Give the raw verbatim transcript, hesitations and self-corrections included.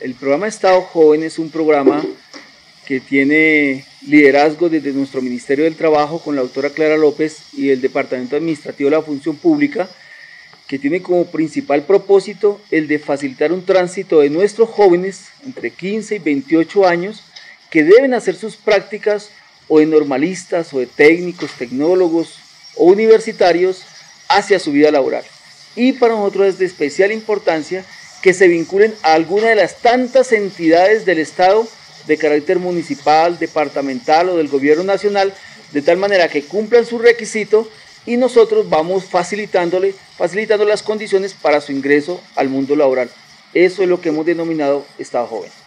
El programa Estado Joven es un programa que tiene liderazgo desde nuestro Ministerio del Trabajo con la doctora Clara López y el Departamento Administrativo de la Función Pública, que tiene como principal propósito el de facilitar un tránsito de nuestros jóvenes entre quince y veintiocho años que deben hacer sus prácticas o de normalistas o de técnicos, tecnólogos o universitarios hacia su vida laboral. Y para nosotros es de especial importancia que se vinculen a alguna de las tantas entidades del Estado de carácter municipal, departamental o del gobierno nacional, de tal manera que cumplan su requisito y nosotros vamos facilitándole, facilitando las condiciones para su ingreso al mundo laboral. Eso es lo que hemos denominado Estado Joven.